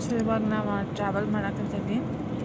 So ಇವಾಗ ನಾವು travel ಮಾಡಕತ್ತೀವಿ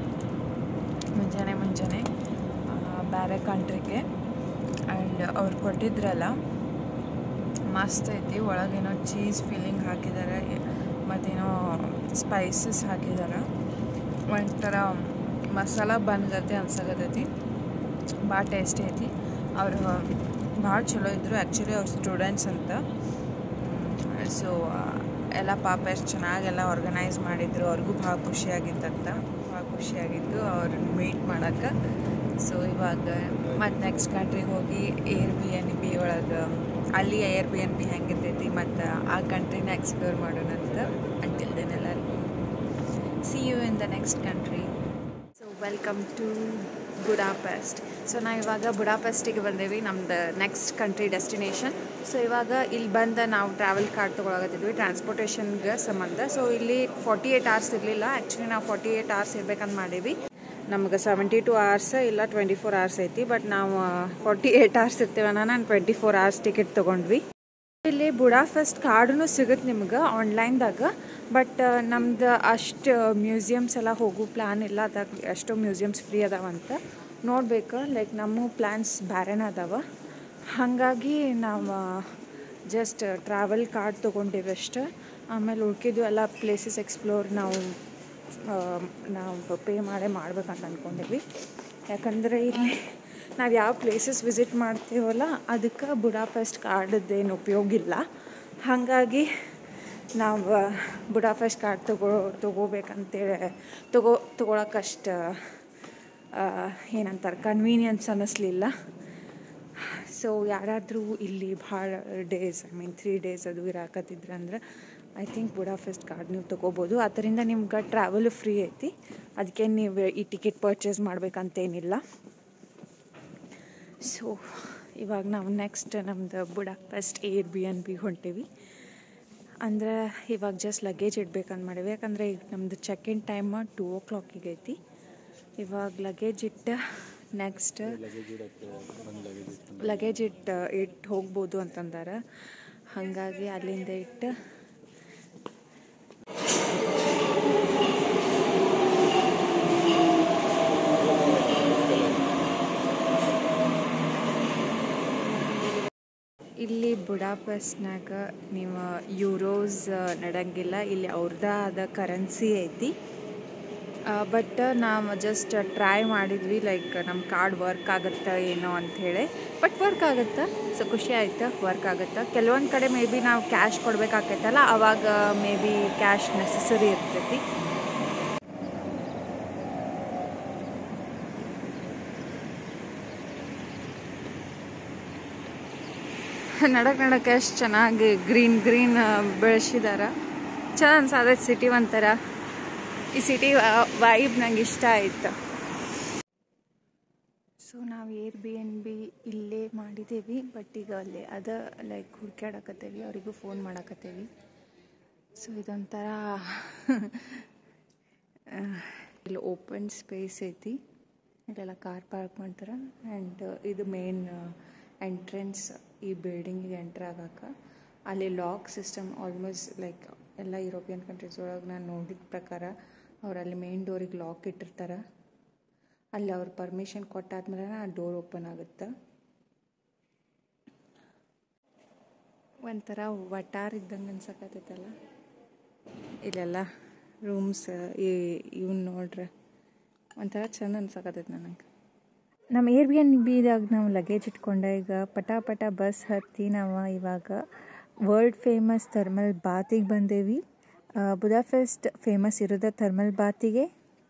ಮುಂಜಾನೆ ಬೇರೆ ಕಂಟ್ರಿಗೆ. ಆ್ಯಂಡ್ ಅವ್ರು ಕೊಟ್ಟಿದ್ರಲ್ಲ ಮಸ್ತ್ ಐತಿ. ಒಳಗೇನೋ ಚೀಸ್ ಫೀಲಿಂಗ್ ಹಾಕಿದ್ದಾರೆ, ಮತ್ತೇನೋ ಸ್ಪೈಸಸ್ ಹಾಕಿದ್ದಾರೆ. ಒಂಥರ ಮಸಾಲ ಬಂದ್ಗತೆ ಅನ್ಸಕತ್ತೈತಿ. ಭಾಳ ಟೇಸ್ಟಿ ಐತಿ. ಅವರು ಭಾಳ ಚಲೋ ಇದ್ದರು. ಆ್ಯಕ್ಚುಲಿ ಅವ್ರು ಸ್ಟೂಡೆಂಟ್ಸ್ ಅಂತ. ಸೊ ಎಲ್ಲ ಪಾಪ ಎಷ್ಟು ಚೆನ್ನಾಗೆಲ್ಲ ಆರ್ಗನೈಸ್ ಮಾಡಿದ್ರು. ಅವ್ರಿಗೂ ಭಾಳ ಖುಷಿಯಾಗಿತ್ತಂತ. ಭಾಳ ಖುಷಿಯಾಗಿತ್ತು ಅವ್ರನ್ನ ಮೀಟ್ ಮಾಡೋಕ್ಕೆ. ಸೊ ಇವಾಗ ಮತ್ತು ನೆಕ್ಸ್ಟ್ ಕಂಟ್ರಿಗೆ ಹೋಗಿ Airbnb ಒಳಗೆ ಅಲ್ಲಿ Airbnb ಹೆಂಗಿರ್ತೈತಿ ಮತ್ತು ಆ ಕಂಟ್ರಿನ ಎಕ್ಸ್ಪ್ಲೋರ್ ಮಾಡೋಣ ಅಂತ. ಅಂಟಿಲ್ ದೆನ್ ಎಲ್ಲರಿಗೂ see you in the next country. So welcome to Budapest. So ನಾವು ಇವಾಗ ಬುಡಾಪೆಸ್ಟಿಗೆ ಬಂದೇವಿ, ನಮ್ದು ನೆಕ್ಸ್ಟ್ ಕಂಟ್ರಿ ಡೆಸ್ಟಿನೇಷನ್. ಸೊ ಇವಾಗ ಇಲ್ಲಿ ಬಂದು ನಾವು ಟ್ರಾವೆಲ್ ಕಾರ್ಡ್ ತೊಗೊಳಕತ್ತಿದ್ವಿ ಟ್ರಾನ್ಸ್ಪೋರ್ಟೇಷನ್ಗೆ ಸಂಬಂಧ. ಸೊ ಇಲ್ಲಿ 48 hours ಇರಲಿಲ್ಲ. ಆ್ಯಕ್ಚುಲಿ ನಾವು 48 hours ಇರ್ಬೇಕಂತ ಮಾಡೀವಿ. ನಮ್ಗೆ 72 hours ಇಲ್ಲ 24 hours ಐತಿ. ಬಟ್ ನಾವು 48 hours ಇರ್ತೀವನ್ನ ನಾನು 24 hours ಟಿಕೆಟ್ ತೊಗೊಂಡ್ವಿ. ಇಲ್ಲಿ ಬುಡಾಪೆಸ್ಟ್ ಕಾರ್ಡೂ ಸಿಗುತ್ತೆ ನಿಮ್ಗೆ ಆನ್ಲೈನ್ದಾಗ. ಬಟ್ ನಮ್ದು ಅಷ್ಟು ಮ್ಯೂಸಿಯಮ್ಸ್ ಎಲ್ಲ ಹೋಗೋ ಪ್ಲ್ಯಾನ್ ಇಲ್ಲ. ಅದಾಗ ಎಷ್ಟೋ ಮ್ಯೂಸಿಯಮ್ಸ್ ಫ್ರೀ ಅದಾವಂತ ನೋಡ್ಬೇಕು. ಲೈಕ್ ನಮ್ಮ ಪ್ಲ್ಯಾನ್ಸ್ ಬೇರೆನೇ ಅದಾವ. ಹಾಗಾಗಿ ನಾವು ಜಸ್ಟ್ ಟ್ರಾವೆಲ್ ಕಾರ್ಡ್ ತೊಗೊಂಡೇವಿ ಅಷ್ಟು. ಆಮೇಲೆ ಉಳ್ಕಿದ್ದು ಎಲ್ಲ ಪ್ಲೇಸಸ್ ಎಕ್ಸ್ಪ್ಲೋರ್ ನಾವು ಪೇ ಮಾಡ್ಬೇಕಂತ ಅಂದ್ಕೊಂಡೇವಿ. ಯಾಕಂದರೆ ಇಲ್ಲಿ ನಾವು ಯಾವ ಪ್ಲೇಸಸ್ ವಿಸಿಟ್ ಮಾಡ್ತೀವಲ್ಲ ಅದಕ್ಕೆ ಬುಡಾಪೆಸ್ಟ್ ಕಾರ್ಡದ್ದೇನು ಉಪಯೋಗ ಇಲ್ಲ. ಹಾಗಾಗಿ ನಾವು ಬುಡಾಪೆಸ್ಟ್ ಕಾರ್ಡ್ ತೊಗೋಬೇಕಂತೇಳಿ ತೊಗೊಳಕ್ಕಷ್ಟು ಏನಂತಾರೆ ಕನ್ವೀನಿಯನ್ಸ್ ಅನ್ನಿಸ್ಲಿಲ್ಲ. ಸೊ ಯಾರಾದರೂ ಇಲ್ಲಿ ಭಾಳ ಡೇಸ್ 3 days ಅದು ಇರಾಕತ್ತಿದ್ರು ಅಂದ್ರೆ ಐ ಥಿಂಕ್ ಬುಡಾಪೆಸ್ಟ್ ಕಾರ್ಡ್ ನೀವು ತೊಗೋಬೋದು. ಅದರಿಂದ ನಿಮ್ಗೆ ಟ್ರಾವೆಲು ಫ್ರೀ ಐತಿ. ಅದಕ್ಕೆ ನೀವು ಈ ಟಿಕೆಟ್ ಪರ್ಚೇಸ್ ಮಾಡ್ಬೇಕಂತೇನಿಲ್ಲ. ಸೊ ಇವಾಗ ನಾವು ನೆಕ್ಸ್ಟ್ ನಮ್ದು ಬುಡಾಪೆಸ್ಟ್ Airbnb ಹೊಂಟೇವಿ. ಅಂದ್ರೆ ಇವಾಗ ಜಸ್ಟ್ ಲಗೇಜ್ ಇಡ್ಬೇಕಂತ ಮಾಡೀವಿ. ಯಾಕಂದರೆ ಈಗ ನಮ್ಮದು ಚೆಕ್-ಇನ್ ಟೈಮ್ 2 o'clock ಐತಿ. ಇವಾಗ ಲಗೇಜ್ ಇಟ್ಟು ನೆಕ್ಸ್ಟ್ ಲಗೇಜ್ ಇಟ್ಟು ಹೋಗ್ಬೋದು ಅಂತಂದಾರ. ಹಾಗಾಗಿ ಅಲ್ಲಿಂದ ಇಟ್ಟು ಇಲ್ಲಿ ಬುಡಾಪೆಸ್ಟ್ನಾಗ ನೀವು ಯೂರೋಸ್ ನಡಂಗಿಲ್ಲ. ಇಲ್ಲಿ ಅವ್ರದ್ದೇ ಆದ ಕರೆನ್ಸಿ ಐತಿ. ಬಟ್ ನಾವು ಜಸ್ಟ್ ಟ್ರೈ ಮಾಡಿದ್ವಿ, ಲೈಕ್ ನಮ್ಮ ಕಾರ್ಡ್ ವರ್ಕ್ ಆಗುತ್ತಾ ಏನೋ ಅಂಥೇಳಿ. ಬಟ್ ವರ್ಕ್ ಆಗುತ್ತಾ. ಸೊ ಖುಷಿ ಆಯ್ತು ವರ್ಕ್ ಆಗುತ್ತಾ. ಕೆಲವೊಂದು ಕಡೆ ಮೇ ಬಿ ನಾವು ಕ್ಯಾಶ್ ಕೊಡಬೇಕಾಗ್ತೈತಲ್ಲ, ಆವಾಗ ಮೇ ಬಿ ಕ್ಯಾಶ್ ನೆಸಸರಿ ಇರ್ತೈತಿ. ನಡಕ್ಕೆ ಎಷ್ಟು ಚೆನ್ನಾಗಿ ಗ್ರೀನ್ ಬೆಳೆಸಿದಾರ. ಚೆನ್ನಾಗಿ ಅನ್ಸದ ಸಿಟಿ. ಒಂಥರ ಈ ಸಿಟಿ ವೈಬ್ ನಂಗೆ ಇಷ್ಟ ಆಯ್ತು. ಸೊ ನಾವು Airbnb ಇಲ್ಲೇ ಮಾಡಿದ್ದೇವೆ. ಬಟ್ ಈಗ ಅಲ್ಲೇ ಅದ ಲೈಕ್ ಹುಡ್ಕ್ಯಾಡಕತ್ತೇವಿ, ಅವರಿಗೂ ಫೋನ್ ಮಾಡಕತ್ತೇವಿ. ಸೊ ಇದೊಂಥರ ಇಲ್ಲಿ ಓಪನ್ ಸ್ಪೇಸ್ ಐತಿ. ಇಲ್ಲೆಲ್ಲ ಕಾರ್ ಪಾರ್ಕ್ ಮಾಡ್ತಾರೆ. ಆ್ಯಂಡ್ ಇದು ಮೇನ್ ಎಂಟ್ರೆನ್ಸ್ ಈ ಬಿಲ್ಡಿಂಗಿಗೆ ಎಂಟ್ರ್ ಆಗಕ್ಕೆ. ಅಲ್ಲಿ ಲಾಕ್ ಸಿಸ್ಟಮ್ ಆಲ್ಮೋಸ್ಟ್ ಲೈಕ್ ಎಲ್ಲ ಯುರೋಪಿಯನ್ ಕಂಟ್ರೀಸ್ ಒಳಗೆ ನಾನು ನೋಡಿದ ಪ್ರಕಾರ ಅವರಲ್ಲಿ ಮೇನ್ ಡೋರಿಗೆ ಲಾಕ್ ಇಟ್ಟಿರ್ತಾರೆ. ಅಲ್ಲಿ ಅವ್ರ ಪರ್ಮಿಷನ್ ಕೊಟ್ಟಾದ್ಮೇಲೆ ಆ ಡೋರ್ ಓಪನ್ ಆಗುತ್ತೆ. ಒಂಥರ ವಟಾರ ಇದ್ದಂಗೆ ಅನ್ಸಕತ್ತೈತಲ್ಲ. ಇಲ್ಲೆಲ್ಲ ರೂಮ್ಸ್ ಇವನ್ ನೋಡ್ರೆ ಒಂಥರ ಚಂದ ಅನ್ಸಕತ್ತೈತೆ ನನಗೆ. ನಮ್ಮ Airbnbದಾಗ ನಾವು ಲಗೇಜ್ ಇಟ್ಕೊಂಡೆ. ಈಗ ಪಟ ಬಸ್ ಹತ್ತಿ ನಾವು ಇವಾಗ ವರ್ಲ್ಡ್ ಫೇಮಸ್ ಥರ್ಮಲ್ ಬಾತಿಗೆ ಬಂದೇವಿ. ಬುಡಾಪೆಸ್ಟ್ ಫೇಮಸ್ ಇರೋದು ಥರ್ಮಲ್ ಬಾತಿಗೆ.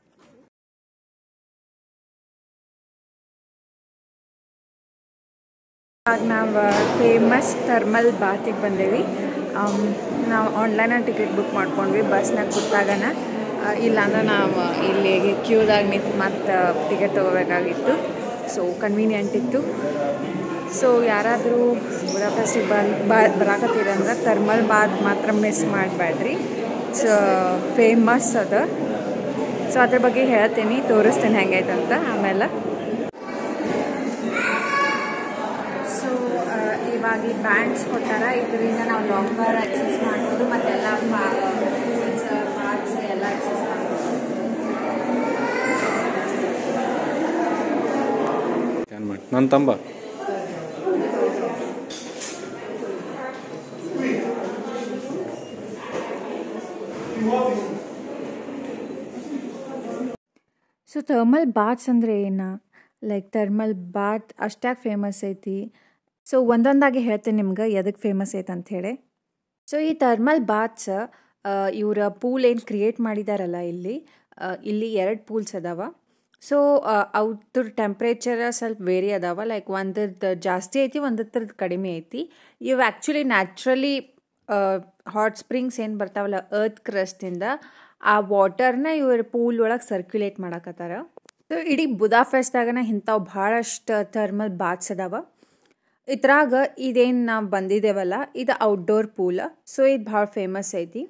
ನಾವು ಫೇಮಸ್ ಥರ್ಮಲ್ ಬಾತಿಗೆ ಬಂದೇವಿ. ನಾವು ಆನ್ಲೈನಲ್ಲಿ ಟಿಕೆಟ್ ಬುಕ್ ಮಾಡ್ಕೊಂಡ್ವಿ ಬಸ್ನಾಗ ಕೂತಾಗನ. ಇಲ್ಲಾಂದ್ರೆ ನಾವು ಇಲ್ಲಿ ಕ್ಯೂದಾಗ ನಿಂತು ಮತ್ತು ಟಿಕೆಟ್ ತೊಗೋಬೇಕಾಗಿತ್ತು. ಸೊ ಕನ್ವೀನಿಯೆಂಟ್ ಇತ್ತು. ಸೊ ಯಾರಾದರೂ ಬುಡಾಪೆಸ್ಟಿಗೆ ಬರಾಕತ್ತೀರಂದ್ರೆ ಥರ್ಮಲ್ ಬಾತ್ ಮಾತ್ರ ಮಿಸ್ ಮಾಡಬೇಡ್ರಿ. ಸೊ ಫೇಮಸ್ ಅದ. ಸೊ ಅದ್ರ ಬಗ್ಗೆ ಹೇಳ್ತೀನಿ, ತೋರಿಸ್ತೀನಿ ಹೆಂಗೈತಂತ ಆಮೇಲೆ. ಸೊ ಇವಾಗ ಈ ಬ್ಯಾಂಡ್ಸ್ ಕೊಟ್ಟಾರ. ಇದರಿಂದ ನಾವು ಲಾಕರ್ ಆಕ್ಸೆಸ್ ಮಾಡ್ಬೋದು. ಮತ್ತೆಲ್ಲ ಪಾರ್ಟ್ಸ್ ಎಲ್ಲ ನನ್ನ ತಂಬ ಸೊ ಥರ್ಮಲ್ ಬಾತ್ಸ್ ಅಂದರೆ ಏನು? ಲೈಕ್ ಥರ್ಮಲ್ ಬಾತ್ ಅಷ್ಟಾಗಿ ಫೇಮಸ್ ಐತಿ. ಸೊ ಒಂದೊಂದಾಗಿ ಹೇಳ್ತೀನಿ ನಿಮ್ಗೆ ಎದಕ್ಕೆ ಫೇಮಸ್ ಐತೆ ಅಂಥೇಳಿ. ಸೊ ಈ ಥರ್ಮಲ್ ಬಾತ್ಸ್ ಇವರ ಪೂಲ್ ಏನು ಕ್ರಿಯೇಟ್ ಮಾಡಿದಾರಲ್ಲ ಇಲ್ಲಿ 2 ಪೂಲ್ಸ್ ಅದಾವ. ಸೊ ಅವ್ರ ಟೆಂಪ್ರೇಚರ್ ಸ್ವಲ್ಪ ವೇರಿ ಅದಾವ. ಲೈಕ್ ಒಂದರದ್ದು ಜಾಸ್ತಿ ಐತಿ, ಒಂದರದ್ದು ಕಡಿಮೆ ಐತಿ. ಇವು ಆ್ಯಕ್ಚುಲಿ ನ್ಯಾಚುರಲಿ ಹಾಟ್ ಸ್ಪ್ರಿಂಗ್ಸ್ ಏನು ಬರ್ತಾವಲ್ಲ ಅರ್ತ್ ಕ್ರಸ್ಟಿಂದ, ಆ ವಾಟರ್ನ ಇವ್ರ ಪೂಲ್ ಒಳಗೆ ಸರ್ಕ್ಯುಲೇಟ್ ಮಾಡಕತ್ತಾರ. ಸೊ ಇಡೀ ಬುದಾಪೆಸ್ಟ್ದಾಗನ ಇಂಥವು ಭಾಳಷ್ಟು ಥರ್ಮಲ್ ಬಾತ್ಸ್ ಅದಾವ. ಇದ್ರಾಗ ಇದೇನು ನಾವು ಬಂದಿದ್ದೇವಲ್ಲ ಇದು ಔಟ್ಡೋರ್ ಪೂಲ್. ಸೊ ಇದು ಭಾಳ ಫೇಮಸ್ ಐತಿ.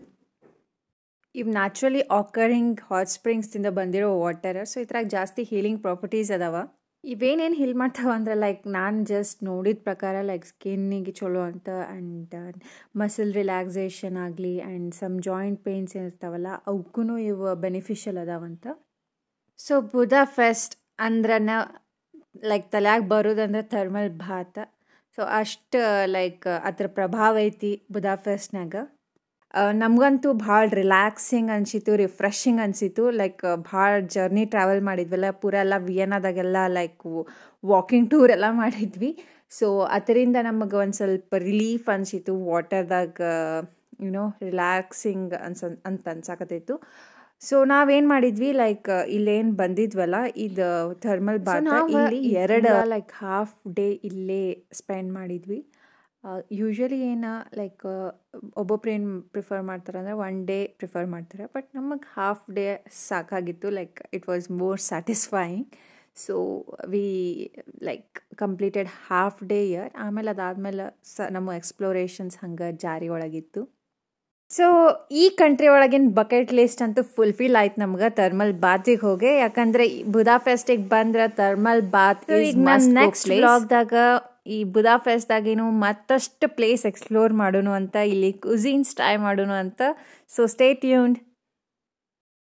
ಇವು ನ್ಯಾಚುರಲಿ ಆಕರಿಂಗ್ ಹಾಟ್ ಸ್ಪ್ರಿಂಗ್ಸ್ದಿಂದ ಬಂದಿರೋ ವಾಟರ್. ಸೊ ಇದ್ರಾಗ ಜಾಸ್ತಿ ಹೀಲಿಂಗ್ ಪ್ರಾಪರ್ಟೀಸ್ ಅದಾವ. ಇವೇನೇನು ಹೀಲ್ ಮಾಡ್ತಾವ ಅಂದ್ರೆ ಲೈಕ್ ನಾನು ಜಸ್ಟ್ ನೋಡಿದ ಪ್ರಕಾರ ಲೈಕ್ ಸ್ಕಿನ್ನಿಗೆ ಚಲೋ ಅಂತ, ಆ್ಯಂಡ್ ಮಸಲ್ ರಿಲ್ಯಾಕ್ಸೇಷನ್ ಆಗಲಿ ಆ್ಯಂಡ್ ಸಮ್ ಜಾಯಿಂಟ್ ಪೇಯ್ನ್ಸ್ ಏನಿರ್ತಾವಲ್ಲ ಅವಕ್ಕೂ ಇವು ಬೆನಿಫಿಷಿಯಲ್ ಅದಾವಂತ. ಸೊ ಬುದಾಪೆಸ್ಟ್ ಅಂದ್ರನ ಲೈಕ್ ತಲೆಯಾಗ ಬರೋದಂದ್ರೆ ಥರ್ಮಲ್ ಬಾತ್. ಸೊ ಅಷ್ಟು ಲೈಕ್ ಅದ್ರ ಪ್ರಭಾವ ಐತಿ ಬುದಾಪೆಸ್ಟ್ನಾಗ. ನಮಗಂತೂ ಭಾಳ ರಿಲ್ಯಾಕ್ಸಿಂಗ್ ಅನಿಸಿತು, ರಿಫ್ರೆಶಿಂಗ್ ಅನಿಸಿತು. ಲೈಕ್ ಭಾಳ ಜರ್ನಿ ಟ್ರಾವೆಲ್ ಮಾಡಿದ್ವಲ್ಲ, ಪೂರ ಎಲ್ಲ ವಿಯೆನ್ನಾದಾಗೆಲ್ಲ ಲೈಕ್ ವಾಕಿಂಗ್ ಟೂರ್ ಎಲ್ಲ ಮಾಡಿದ್ವಿ. ಸೊ ಅದರಿಂದ ನಮಗೆ ಒಂದು ಸ್ವಲ್ಪ ರಿಲೀಫ್ ಅನಿಸಿತು, ವಾಟರ್ದಾಗ ರಿಲ್ಯಾಕ್ಸಿಂಗ್ ಅಂತ ಅನ್ಸಾಕತ್ತಿತ್ತು. ಸೊ ನಾವೇನು ಮಾಡಿದ್ವಿ, ಲೈಕ್ ಇಲ್ಲೇನು ಬಂದಿದ್ವಲ್ಲ ಇದು ಥರ್ಮಲ್ ಬಾತ್, ಇಲ್ಲಿ 2 ಲೈಕ್ ಹಾಫ್ ಡೇ ಇಲ್ಲೇ ಸ್ಪೆಂಡ್ ಮಾಡಿದ್ವಿ. ಯೂಶ್ವಲಿ ಏನು ಲೈಕ್ ಒಬ್ಬೊಬ್ರು ಏನು ಪ್ರಿಫರ್ ಮಾಡ್ತಾರೆ ಅಂದರೆ 1 ಡೇ ಪ್ರಿಫರ್ ಮಾಡ್ತಾರೆ, ಬಟ್ ನಮಗೆ ಹಾಫ್ ಡೇ ಸಾಕಾಗಿತ್ತು. Like it was more satisfying. So we like completed half day here. ಆಮೇಲೆ ಅದಾದಮೇಲೆ ನಮ್ಮ ಎಕ್ಸ್ಪ್ಲೋರೇಷನ್ಸ್ ಹಂಗೆ ಜಾರಿ ಒಳಗಿತ್ತು. ಸೊ ಈ ಕಂಟ್ರಿ ಒಳಗಿನ ಬಕೆಟ್ ಲಿಸ್ಟ್ ಅಂತೂ ಫುಲ್ಫಿಲ್ ಆಯ್ತು ನಮ್ಗೆ ಥರ್ಮಲ್ ಬಾತಿಗೆ ಹೋಗಿ. ಯಾಕಂದರೆ ಬುದಾಪೆಸ್ಟಿಗೆ ಬಂದ್ರೆ ಥರ್ಮಲ್ ಬಾತ್ ನೆಕ್ಸ್ಟ್ ವ್ಲಾಗ್ದಾಗ ಈ ಬುದಾಪೆಸ್ಟ್ದಾಗೇನು ಮತ್ತಷ್ಟು ಪ್ಲೇಸ್ ಎಕ್ಸ್ಪ್ಲೋರ್ ಮಾಡೋಣ ಅಂತ, ಇಲ್ಲಿ ಕುಝೀನ್ಸ್ ಟ್ರೈ ಮಾಡೋಣ ಅಂತ. So stay tuned.